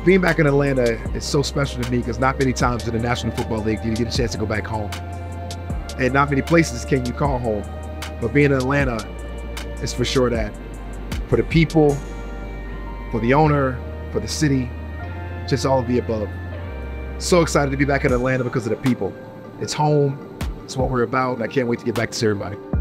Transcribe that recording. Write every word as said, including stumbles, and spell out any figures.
being back in Atlanta is so special to me because not many times in the National Football League do you get a chance to go back home. And not many places can you call home. But being in Atlanta is for sure that. For the people, for the owner, for the city, just all of the above. So excited to be back in Atlanta because of the people. It's home, it's what we're about, and I can't wait to get back to see everybody.